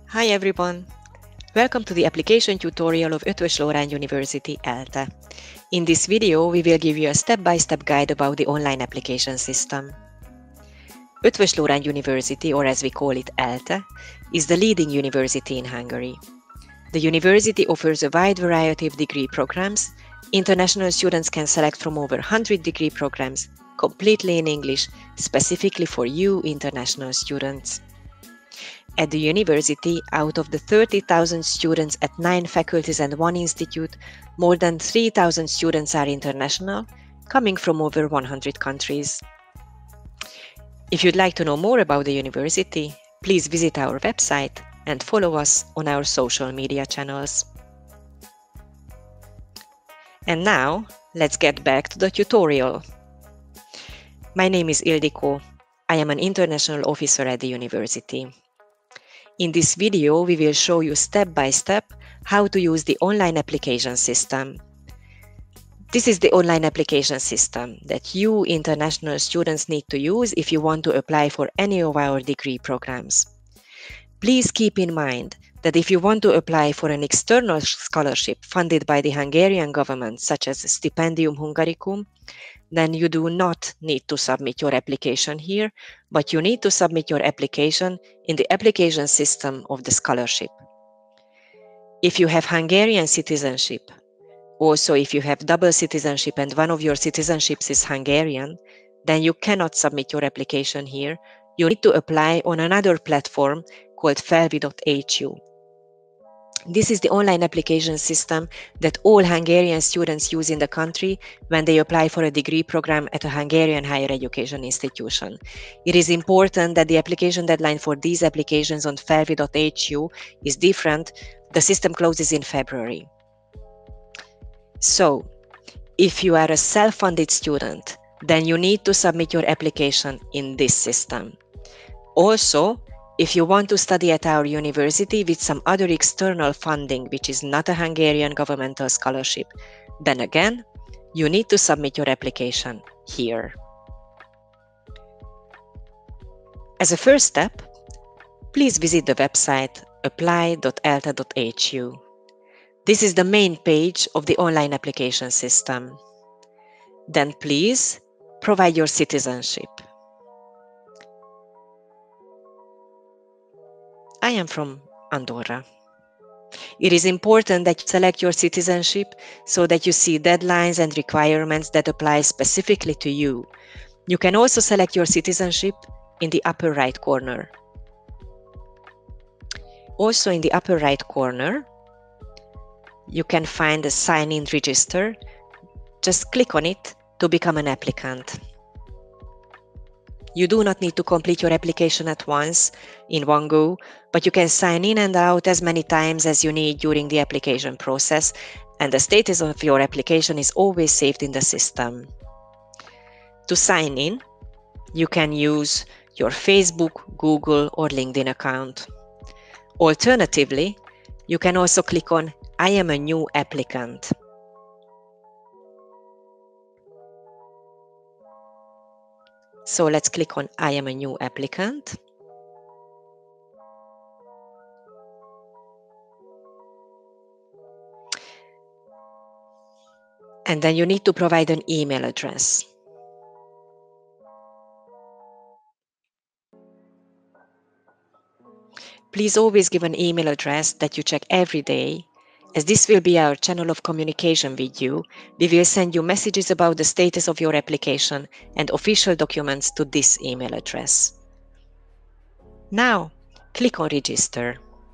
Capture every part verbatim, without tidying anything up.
Hi everyone! Welcome to the application tutorial of Eötvös Loránd University ELTE. In this video, we will give you a step-by-step guide about the online application system. Eötvös Loránd University, or as we call it ELTE, is the leading university in Hungary. The university offers a wide variety of degree programs. International students can select from over one hundred degree programs, completely in English, specifically for you international students. At the university, out of the thirty thousand students at nine faculties and one institute, more than three thousand students are international, coming from over one hundred countries. If you'd like to know more about the university, please visit our website and follow us on our social media channels. And now, let's get back to the tutorial. My name is Ildikó. I am an international officer at the university. In this video, we will show you step by step how to use the online application system. This is the online application system that you international students need to use if you want to apply for any of our degree programs. Please keep in mind that if you want to apply for an external scholarship funded by the Hungarian government, such as Stipendium Hungaricum, then you do not need to submit your application here, but you need to submit your application in the application system of the scholarship. If you have Hungarian citizenship, also if you have double citizenship and one of your citizenships is Hungarian, then you cannot submit your application here. You need to apply on another platform called felvi dot h u. This is the online application system that all Hungarian students use in the country when they apply for a degree program at a Hungarian higher education institution. It is important that the application deadline for these applications on felvi dot h u is different. The system closes in February. So, if you are a self-funded student, then you need to submit your application in this system. Also, if you want to study at our university with some other external funding, which is not a Hungarian governmental scholarship, then again, you need to submit your application here. As a first step, please visit the website apply dot elte dot h u. This is the main page of the online application system. Then please provide your citizenship. I am from Andorra. It is important that you select your citizenship so that you see deadlines and requirements that apply specifically to you. You can also select your citizenship in the upper right corner. Also in the upper right corner, you can find the sign-in register. Just click on it to become an applicant. You do not need to complete your application at once, in one go, but you can sign in and out as many times as you need during the application process, and the status of your application is always saved in the system. To sign in, you can use your Facebook, Google, or LinkedIn account. Alternatively, you can also click on I am a new applicant. So let's click on I am a new applicant. And then you need to provide an email address. Please always give an email address that you check every day. As this will be our channel of communication with you, we will send you messages about the status of your application and official documents to this email address. Now, click on Register.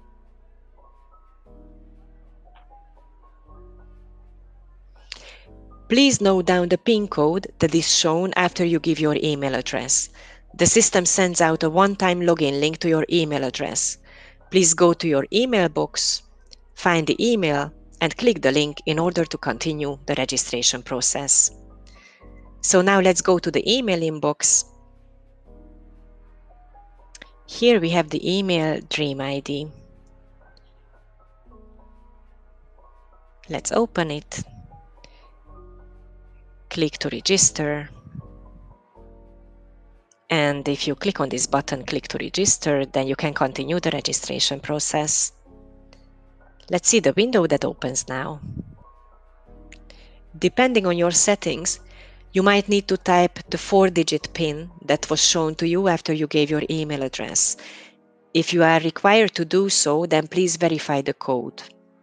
Please note down the PIN code that is shown after you give your email address. The system sends out a one-time login link to your email address. Please go to your email box, find the email, and click the link in order to continue the registration process. So now let's go to the email inbox. Here we have the email Dream I D. Let's open it. Click to register. And if you click on this button, click to register, then you can continue the registration process. Let's see the window that opens now. Depending on your settings, you might need to type the four-digit PIN that was shown to you after you gave your email address. If you are required to do so, then please verify the code.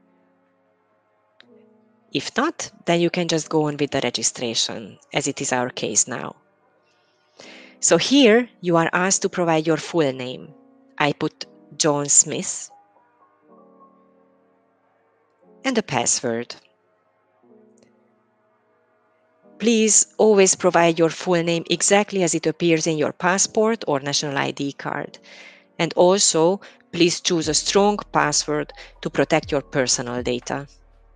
If not, then you can just go on with the registration, as it is our case now. So here you are asked to provide your full name. I put John Smith and a password. Please always provide your full name exactly as it appears in your passport or national I D card. And also, please choose a strong password to protect your personal data.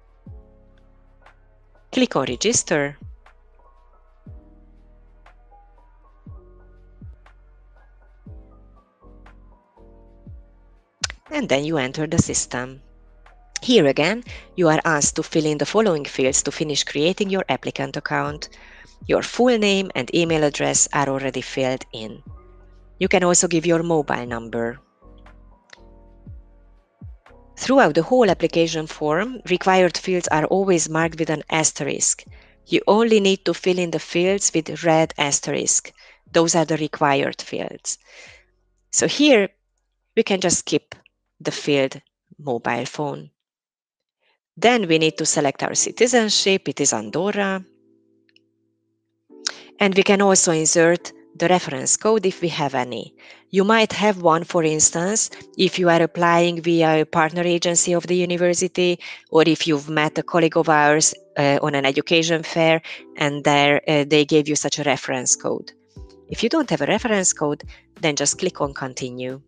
Click on Register. And then you enter the system. Here again, you are asked to fill in the following fields to finish creating your applicant account. Your full name and email address are already filled in. You can also give your mobile number. Throughout the whole application form, required fields are always marked with an asterisk. You only need to fill in the fields with red asterisk. Those are the required fields. So here, we can just skip the field mobile phone. Then we need to select our citizenship. It is Andorra. And we can also insert the reference code if we have any. You might have one, for instance, if you are applying via a partner agency of the university, or if you've met a colleague of ours uh, on an education fair and there uh, they gave you such a reference code. If you don't have a reference code, then just click on Continue.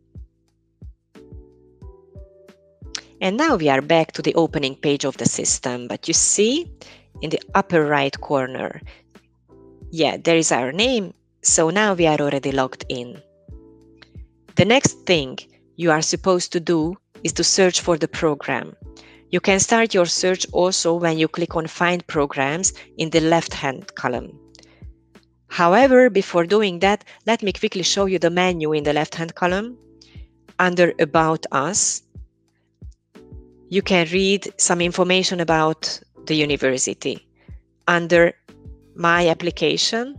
And now we are back to the opening page of the system, but you see in the upper right corner, yeah, there is our name, so now we are already logged in. The next thing you are supposed to do is to search for the program. You can start your search also when you click on Find Programs in the left-hand column. However, before doing that, let me quickly show you the menu in the left-hand column. Under About Us, you can read some information about the university. Under My Application,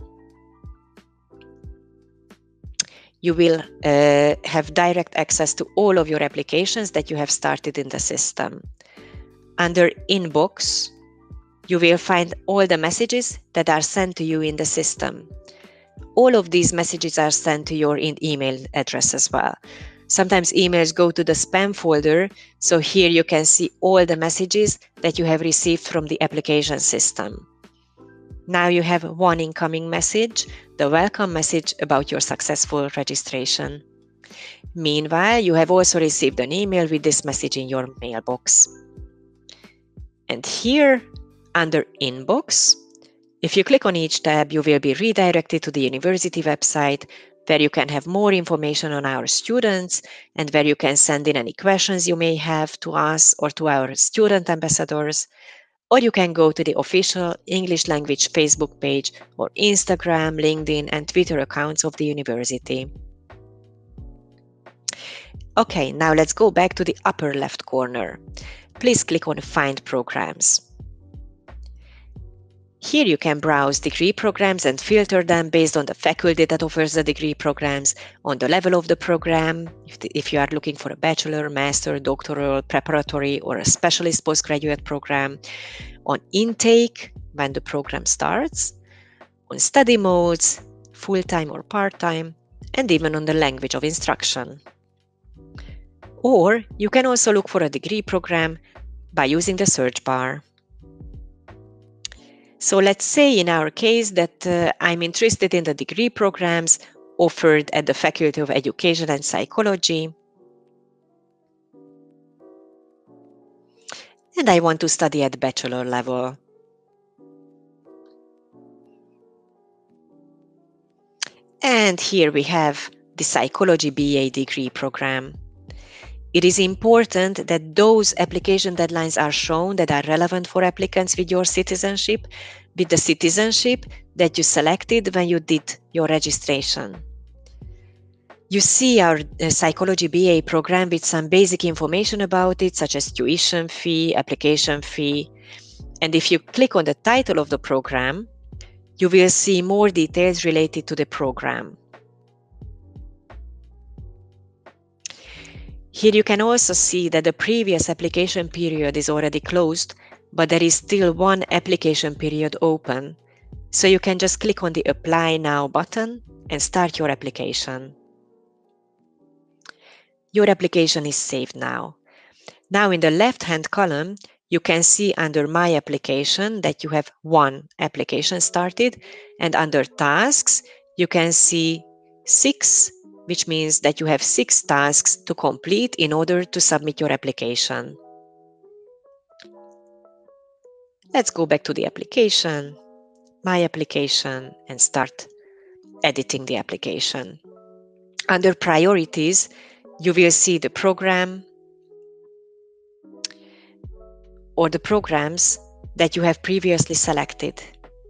you will uh, have direct access to all of your applications that you have started in the system. Under Inbox, you will find all the messages that are sent to you in the system. All of these messages are sent to your email address as well. Sometimes emails go to the spam folder, so here you can see all the messages that you have received from the application system. Now you have one incoming message, the welcome message about your successful registration. Meanwhile, you have also received an email with this message in your mailbox. And here, under Inbox, if you click on each tab, you will be redirected to the university website, where you can have more information on our students and where you can send in any questions you may have to us or to our student ambassadors. Or you can go to the official English language Facebook page or Instagram, LinkedIn, and Twitter accounts of the university. Okay, now let's go back to the upper left corner. Please click on Find Programs. Here you can browse degree programs and filter them based on the faculty that offers the degree programs, on the level of the program, if, the, if you are looking for a bachelor, master, doctoral, preparatory, or a specialist postgraduate program, on intake, when the program starts, on study modes, full-time or part-time, and even on the language of instruction. Or you can also look for a degree program by using the search bar. So let's say in our case that uh, I'm interested in the degree programs offered at the Faculty of Education and Psychology, and I want to study at bachelor level. And here we have the Psychology B A degree program. It is important that those application deadlines are shown that are relevant for applicants with your citizenship, with the citizenship that you selected when you did your registration. You see our uh, Psychology B A program with some basic information about it, such as tuition fee, application fee. And if you click on the title of the program, you will see more details related to the program. Here you can also see that the previous application period is already closed, but there is still one application period open. So you can just click on the Apply Now button and start your application. Your application is saved now. Now in the left-hand column, you can see under My Application that you have one application started, and under Tasks, you can see six, which means that you have six tasks to complete in order to submit your application. Let's go back to the application, My Application, and start editing the application. Under Priorities, you will see the program or the programs that you have previously selected.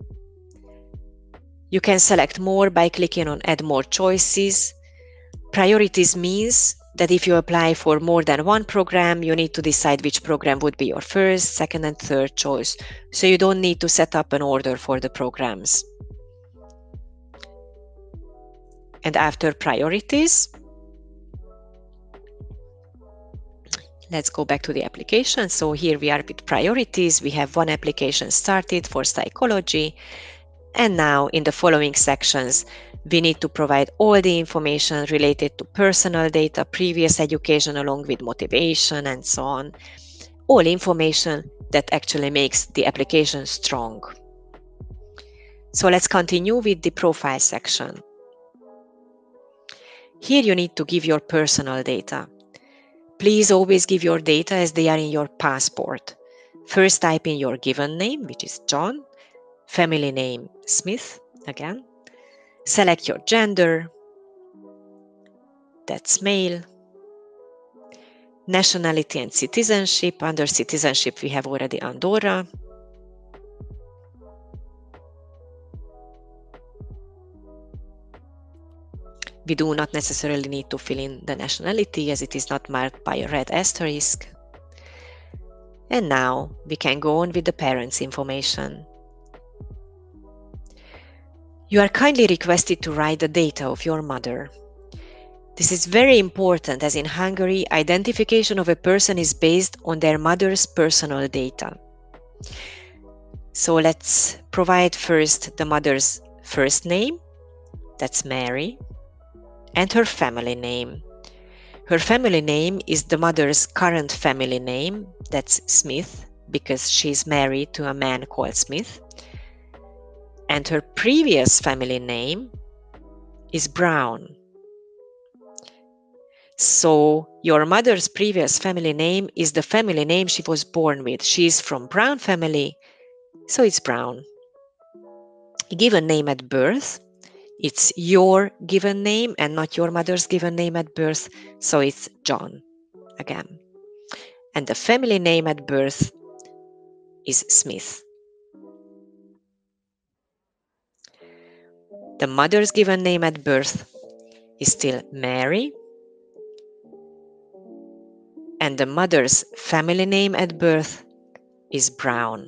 You can select more by clicking on Add More Choices. Priorities means that if you apply for more than one program, you need to decide which program would be your first, second, and third choice. So you don't need to set up an order for the programs. And after Priorities, let's go back to the application. So here we are with Priorities. We have one application started for Psychology. And now in the following sections, we need to provide all the information related to personal data, previous education along with motivation and so on. All information that actually makes the application strong. So let's continue with the profile section. Here you need to give your personal data. Please always give your data as they are in your passport. First type in your given name, which is John, family name Smith, again. Select your gender, that's male. Nationality and citizenship. Under citizenship, we have already Andorra. We do not necessarily need to fill in the nationality as it is not marked by a red asterisk. And now we can go on with the parents' information. You are kindly requested to write the data of your mother. This is very important as in Hungary, identification of a person is based on their mother's personal data. So let's provide first the mother's first name, that's Mary, and her family name. Her family name is the mother's current family name, that's Smith, because she's married to a man called Smith. And her previous family name is Brown. So your mother's previous family name is the family name she was born with. She's from Brown family, so it's Brown. Given name at birth, it's your given name and not your mother's given name at birth, so it's John again. And the family name at birth is Smith. The mother's given name at birth is still Mary, and the mother's family name at birth is Brown.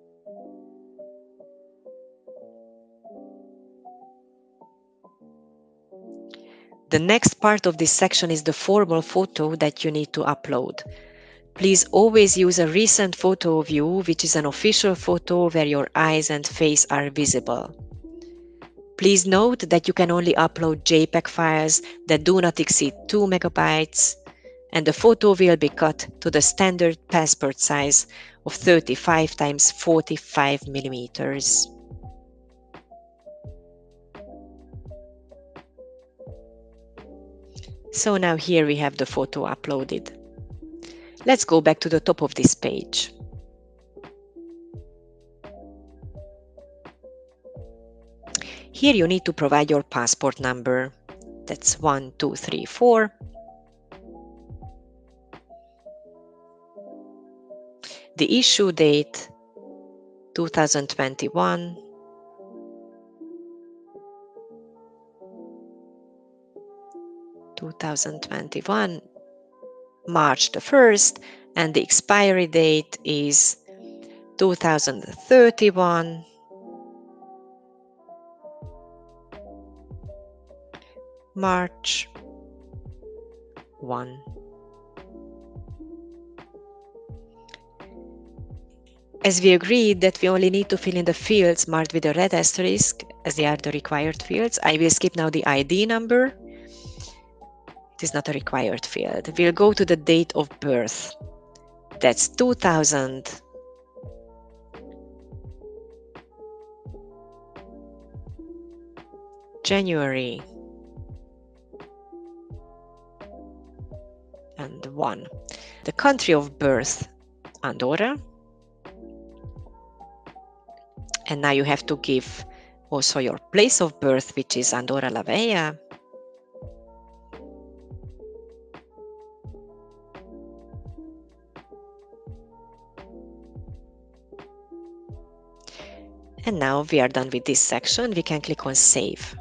The next part of this section is the formal photo that you need to upload. Please always use a recent photo of you, which is an official photo where your eyes and face are visible. Please note that you can only upload JPEG files that do not exceed two megabytes, and the photo will be cut to the standard passport size of thirty-five by forty-five millimeters. So now here we have the photo uploaded. Let's go back to the top of this page. Here you need to provide your passport number. That's one two three four. The issue date, two thousand twenty-one. two thousand twenty-one, March the first, and the expiry date is two thousand thirty-one, March first. As we agreed that we only need to fill in the fields marked with a red asterisk, as they are the required fields, I will skip now the I D number. It is not a required field. We'll go to the date of birth. That's two thousand. January and one. The country of birth, Andorra. And now you have to give also your place of birth, which is Andorra la Vella. And now we are done with this section. We can click on Save.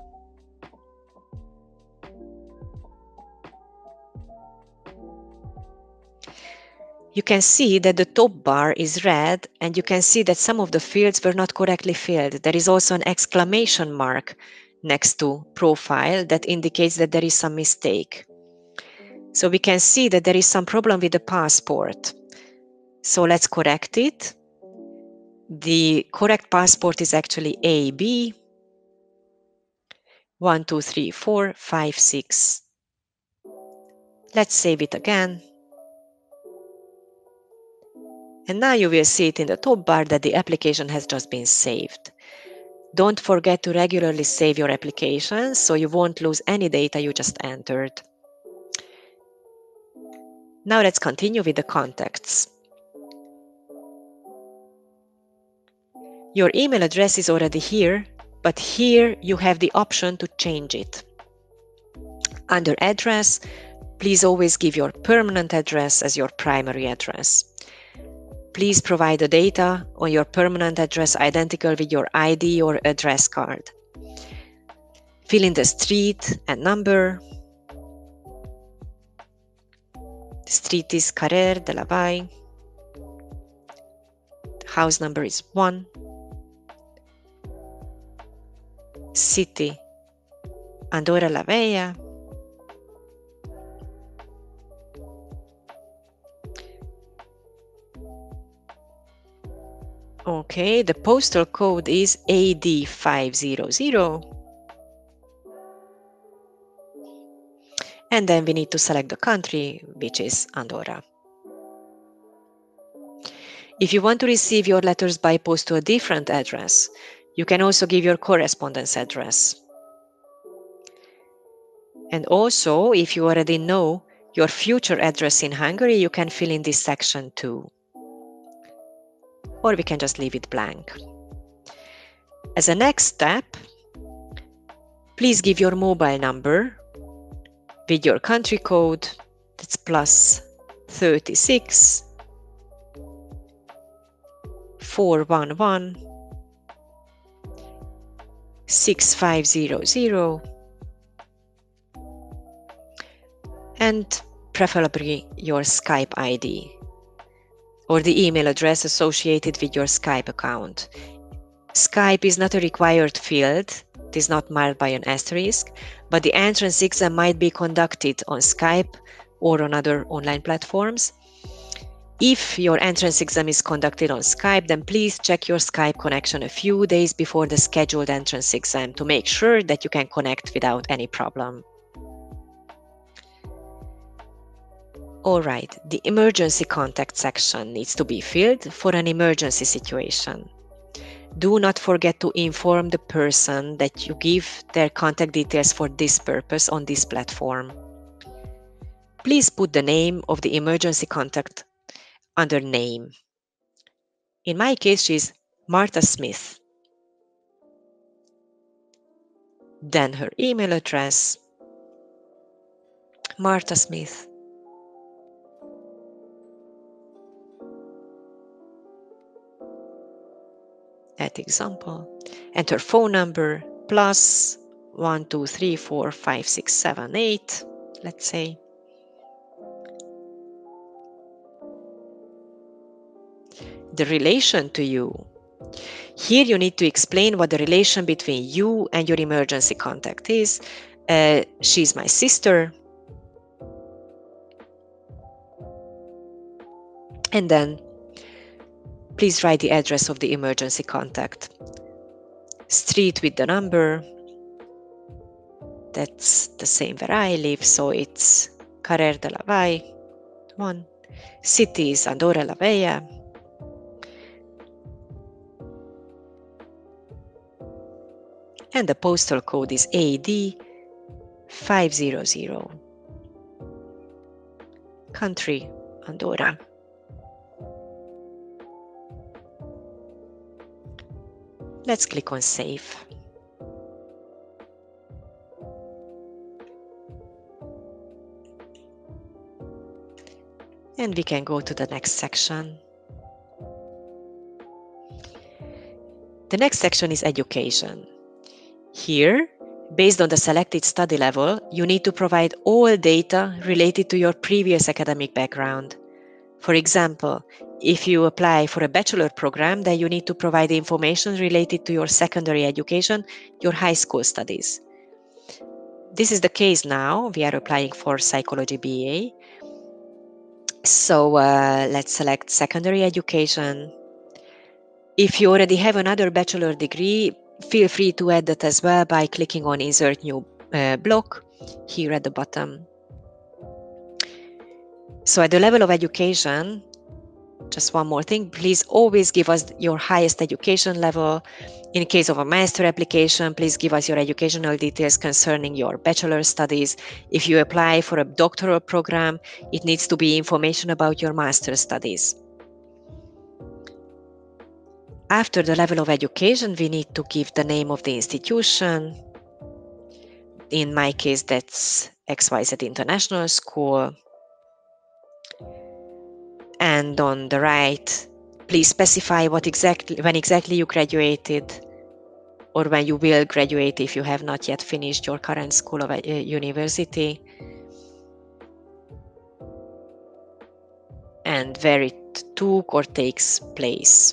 You can see that the top bar is red, and you can see that some of the fields were not correctly filled. There is also an exclamation mark next to profile that indicates that there is some mistake. So we can see that there is some problem with the passport. So let's correct it. The correct passport is actually A B one two three four five six. Let's save it again. And now you will see it in the top bar that the application has just been saved. Don't forget to regularly save your application so you won't lose any data you just entered. Now let's continue with the contacts. Your email address is already here, but here you have the option to change it. Under address, please always give your permanent address as your primary address. Please provide the data on your permanent address identical with your I D or address card. Fill in the street and number. The street is Carrer de la Vall. The house number is one. City, Andorra la Vella. Okay, the postal code is A D five hundred. And then we need to select the country, which is Andorra. If you want to receive your letters by post to a different address, you can also give your correspondence address. And also, if you already know your future address in Hungary, you can fill in this section too. Or we can just leave it blank. As a next step, please give your mobile number with your country code. That's plus thirty-six four one one six five zero zero, and preferably your Skype I D or the email address associated with your Skype account. Skype is not a required field. It is not marked by an asterisk, but the entrance exam might be conducted on Skype or on other online platforms. If your entrance exam is conducted on Skype, then please check your Skype connection a few days before the scheduled entrance exam to make sure that you can connect without any problem. All right, the emergency contact section needs to be filled for an emergency situation. Do not forget to inform the person that you give their contact details for this purpose on this platform. Please put the name of the emergency contact under name. In my case, she's Martha Smith. Then her email address, Martha Smith. That example. And her phone number, plus one two three four five six seven eight. let's say. The relation to you. Here you need to explain what the relation between you and your emergency contact is. Uh, she's my sister. And then please write the address of the emergency contact. Street with the number. That's the same where I live, so it's Carrer de la Vall, one. City is Andorra la Vella. And the postal code is A D five hundred. Country, Andorra. Let's click on Save. And we can go to the next section. The next section is Education. Here, based on the selected study level, you need to provide all data related to your previous academic background. For example, if you apply for a bachelor program, then you need to provide information related to your secondary education, your high school studies. This is the case now. We are applying for Psychology B A. So uh, let's select secondary education. If you already have another bachelor degree, feel free to add that as well by clicking on Insert New uh, Block here at the bottom. So at the level of education, just one more thing, please always give us your highest education level. In case of a master application, please give us your educational details concerning your bachelor studies. If you apply for a doctoral program, it needs to be information about your master studies. After the level of education, we need to give the name of the institution. In my case, that's X Y Z International School. And on the right, please specify what exactly, when exactly you graduated, or when you will graduate if you have not yet finished your current school of uh, university, and where it took or takes place.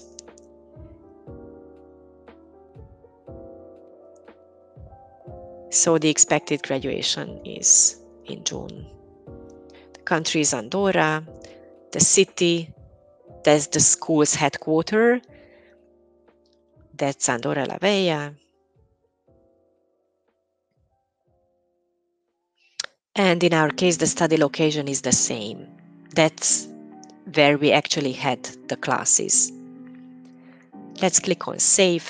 So the expected graduation is in June. The country is Andorra. The city, that's the school's headquarters. That's Andorra la Vella. And in our case, the study location is the same. That's where we actually had the classes. Let's click on Save.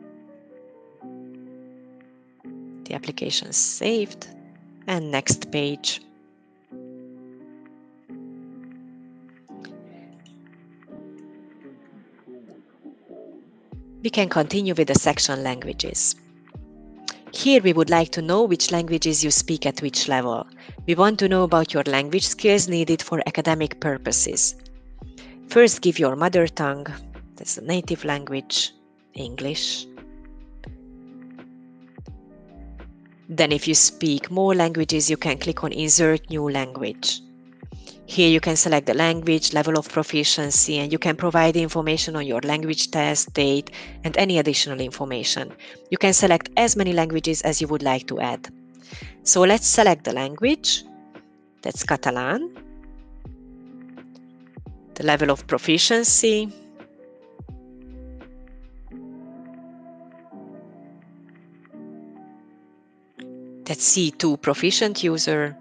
The application is saved. And next page. We can continue with the section Languages. Here we would like to know which languages you speak at which level. We want to know about your language skills needed for academic purposes. First, give your mother tongue, that's the native language, English. Then if you speak more languages, you can click on Insert New Language. Here you can select the language, level of proficiency, and you can provide information on your language test, date, and any additional information. You can select as many languages as you would like to add. So let's select the language, that's Catalan, the level of proficiency, that's C two proficient user,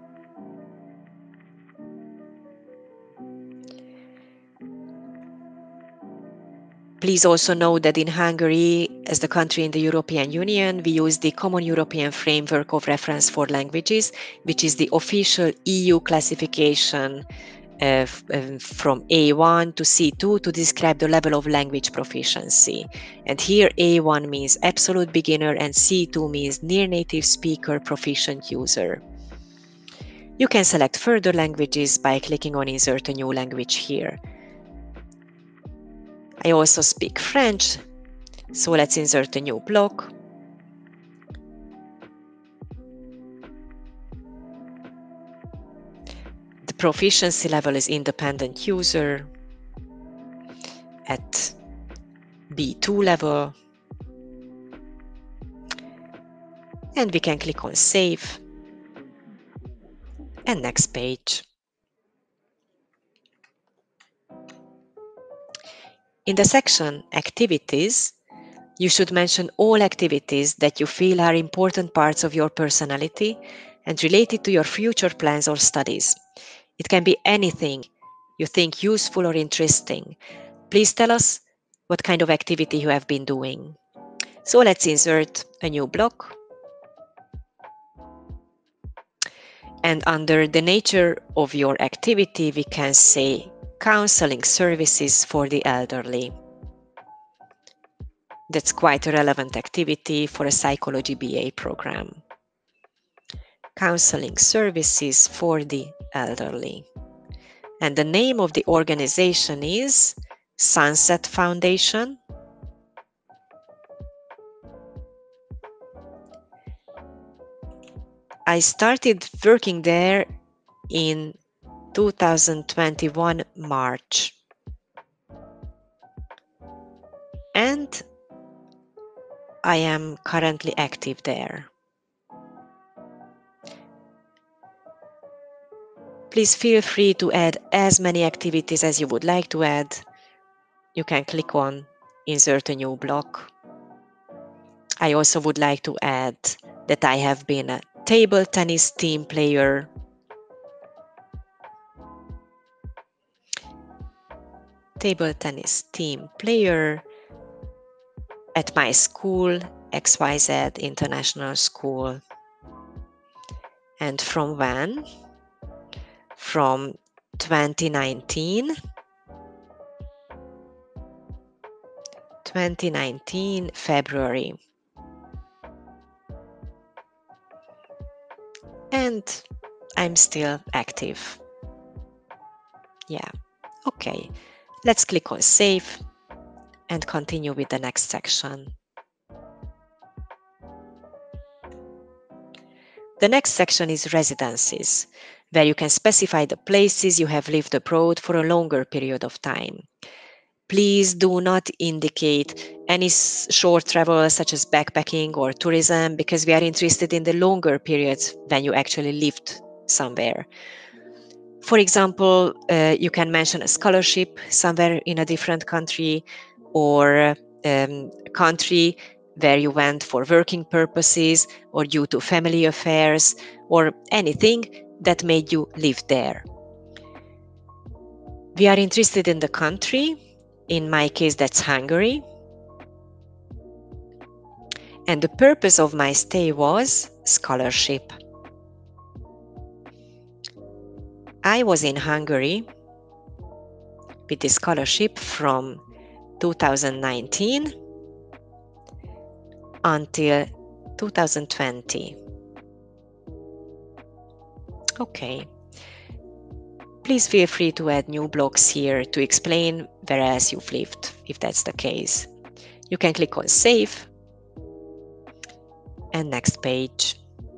Please also note that in Hungary, as the country in the European Union, we use the Common European Framework of Reference for Languages, which is the official E U classification uh, from A one to C two to describe the level of language proficiency. And here A one means absolute beginner and C two means near native speaker proficient user. You can select further languages by clicking on Insert a new language here. I also speak French, so let's insert a new block. proficiency level is independent user at B two level. And we can click on Save and next page. In the section Activities, you should mention all activities that you feel are important parts of your personality and related to your future plans or studies. It can be anything you think useful or interesting. Please tell us what kind of activity you have been doing. So let's insert a new block. And under the nature of your activity, we can say counseling services for the elderly. That's quite a relevant activity for a psychology B A program. Counseling services for the elderly. And the name of the organization is Sunset Foundation. I started working there in two thousand twenty-one March. And I am currently active there. Please feel free to add as many activities as you would like to add. You can click on Insert a new block. I also would like to add that I have been a table tennis team player, table tennis team player at my school, X Y Z International School. And from when? From twenty nineteen. twenty nineteen February. And I'm still active. Yeah, okay. Let's click on Save and continue with the next section. The next section is residencies, where you can specify the places you have lived abroad for a longer period of time. Please do not indicate any short travel such as backpacking or tourism, because we are interested in the longer periods when you actually lived somewhere. For example, uh, you can mention a scholarship somewhere in a different country, or um, a country where you went for working purposes or due to family affairs, or anything that made you live there. We are interested in the country. In my case, that's Hungary. And the purpose of my stay was scholarship. I was in Hungary with the scholarship from two thousand nineteen until two thousand twenty. Okay. Please feel free to add new blocks here to explain where else you've lived, if that's the case. You can click on Save and next page.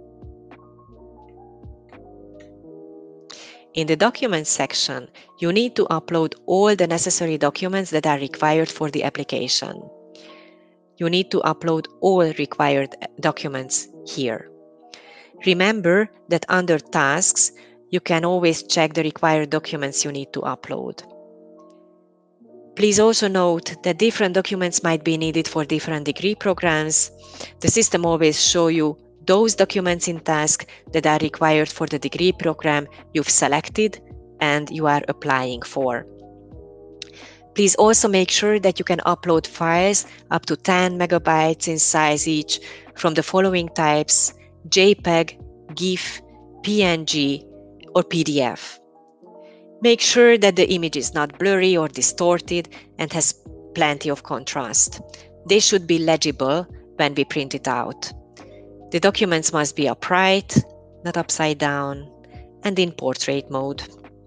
In the Documents section, you need to upload all the necessary documents that are required for the application. You need to upload all required documents here. Remember that under Tasks, you can always check the required documents you need to upload. Please also note that different documents might be needed for different degree programs. The system always shows you those documents in task that are required for the degree program you've selected and you are applying for. Please also make sure that you can upload files up to ten megabytes in size each from the following types: JPEG, GIF, P N G, or P D F. Make sure that the image is not blurry or distorted and has plenty of contrast. They should be legible when we print it out. The documents must be upright, not upside down, and in portrait mode.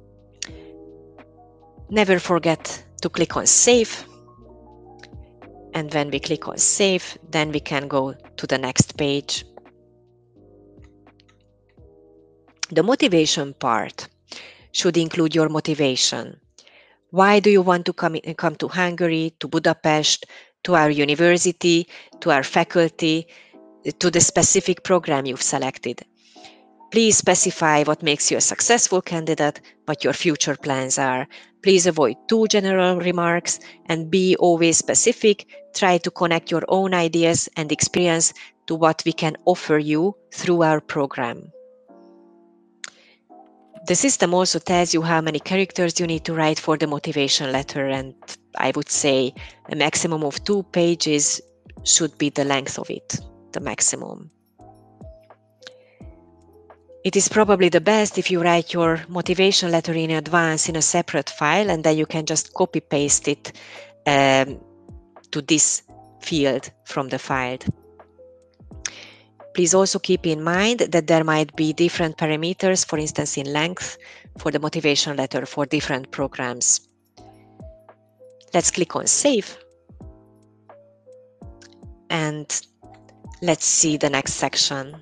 Never forget to click on Save. And when we click on Save, then we can go to the next page. The motivation part. should include your motivation. Why do you want to come, come to Hungary, to Budapest, to our university, to our faculty, to the specific program you've selected? Please specify what makes you a successful candidate, what your future plans are. Please avoid too general remarks and be always specific. Try to connect your own ideas and experience to what we can offer you through our program. The system also tells you how many characters you need to write for the motivation letter, and I would say a maximum of two pages should be the length of it, the maximum. It is probably the best if you write your motivation letter in advance in a separate file, and then you can just copy paste it um, to this field from the file. Please also keep in mind that there might be different parameters, for instance in length, for the motivation letter for different programs. Let's click on Save. And let's see the next section.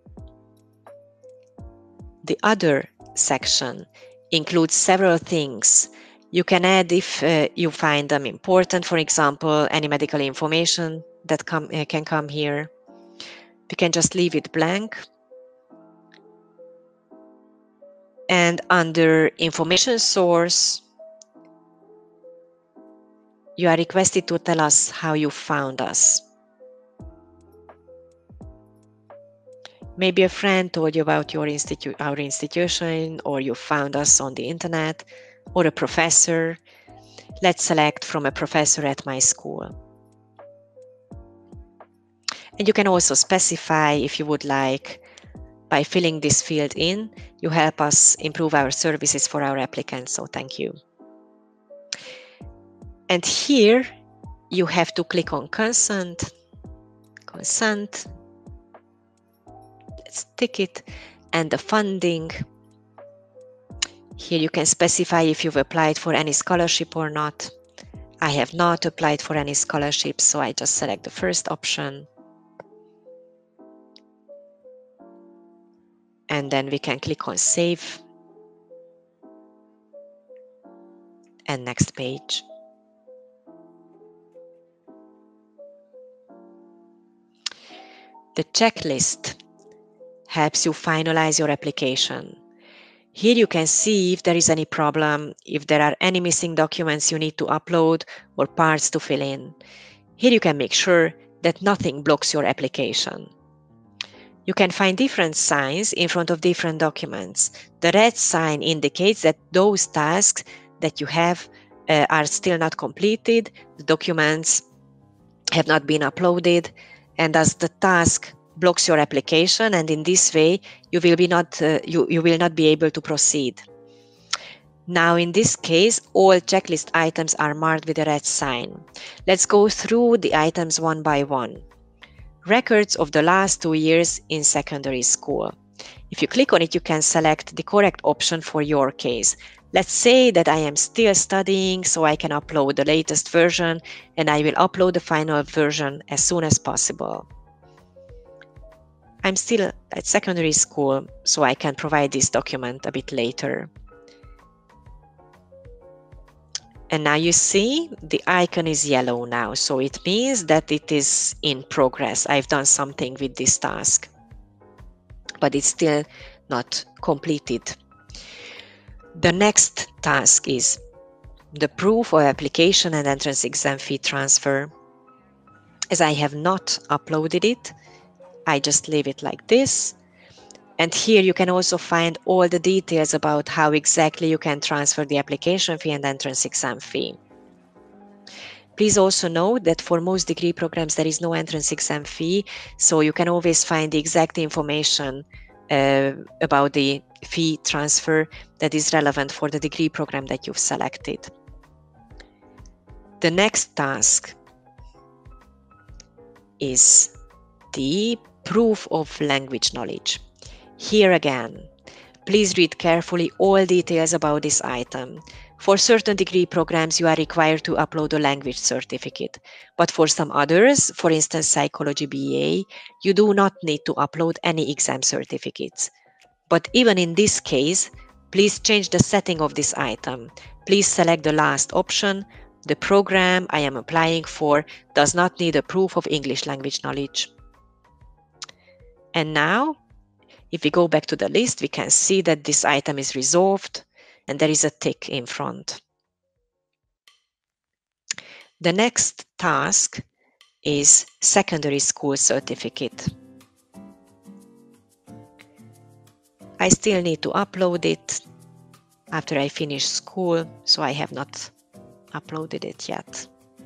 The Other section includes several things. You can add if uh, you find them important, for example, any medical information that come, uh, can come here. We can just leave it blank. And under Information Source, you are requested to tell us how you found us. Maybe a friend told you about your institu- our institution, or you found us on the internet, or a professor. Let's select from a professor at my school. And you can also specify if you would like. By filling this field in, you help us improve our services for our applicants, so thank you. And here you have to click on Consent, Consent, let's tick it, and the funding. Here you can specify if you've applied for any scholarship or not. I have not applied for any scholarship, so I just select the first option. And then we can click on Save. And next page. The checklist helps you finalize your application. Here you can see if there is any problem, if there are any missing documents you need to upload or parts to fill in. Here you can make sure that nothing blocks your application. You can find different signs in front of different documents. The red sign indicates that those tasks that you have uh, are still not completed, the documents have not been uploaded, and as the task blocks your application, and in this way you will be not uh, you, you will not be able to proceed. Now in this case, all checklist items are marked with a red sign. Let's go through the items one by one. Records of the last two years in secondary school. If you click on it, you can select the correct option for your case. Let's say that I am still studying, so I can upload the latest version, and I will upload the final version as soon as possible. I'm still at secondary school, so I can provide this document a bit later. And now you see the icon is yellow now, so it means that it is in progress. I've done something with this task, but it's still not completed. The next task is the proof of application and entrance exam fee transfer. As I have not uploaded it, I just leave it like this. And here you can also find all the details about how exactly you can transfer the application fee and entrance exam fee. Please also note that for most degree programs there is no entrance exam fee, so you can always find the exact information uh, about the fee transfer that is relevant for the degree program that you've selected. The next task is the proof of language knowledge. Here again, please read carefully all details about this item. For certain degree programs, you are required to upload a language certificate, but for some others, for instance Psychology B A, you do not need to upload any exam certificates. But even in this case, Please change the setting of this item. Please select the last option. The program I am applying for does not need a proof of English language knowledge. And now, if we go back to the list, we can see that this item is resolved and there is a tick in front. The next task is secondary school certificate. I still need to upload it after I finish school, so I have not uploaded it yet.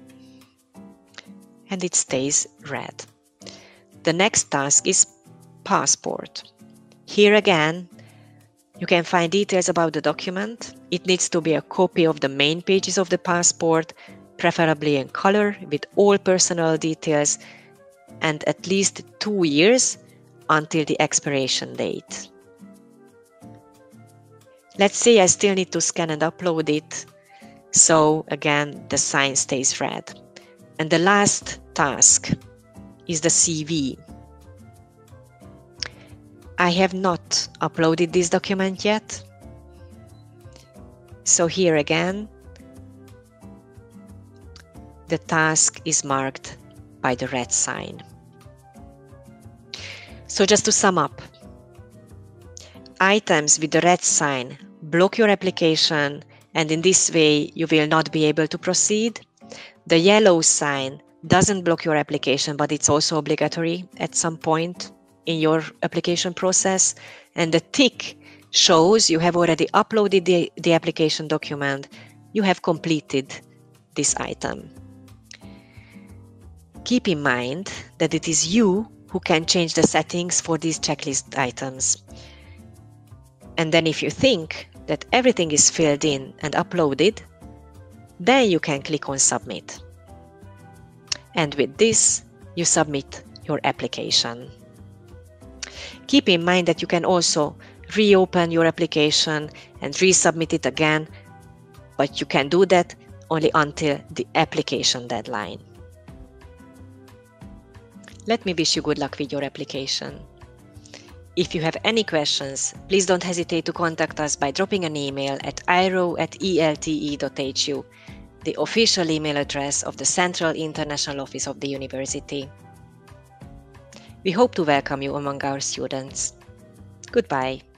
And it stays red. The next task is passport. Here again, you can find details about the document. It needs to be a copy of the main pages of the passport, preferably in color with all personal details, and at least two years until the expiration date. Let's say I still need to scan and upload it, so again the sign stays red. And the last task is the C V. I have not uploaded this document yet, so here again the task is marked by the red sign. So just to sum up, items with the red sign block your application, and in this way you will not be able to proceed. The yellow sign doesn't block your application, but it's also obligatory at some point in your application process, and the tick shows you have already uploaded the, the application document, you have completed this item. Keep in mind that it is you who can change the settings for these checklist items. And then if you think that everything is filled in and uploaded, then you can click on Submit. And with this, you submit your application. Keep in mind that you can also reopen your application and resubmit it again, but you can do that only until the application deadline. Let me wish you good luck with your application. If you have any questions, please don't hesitate to contact us by dropping an email at iro at e l t e dot h u, the official email address of the Central International Office of the University. We hope to welcome you among our students. Goodbye.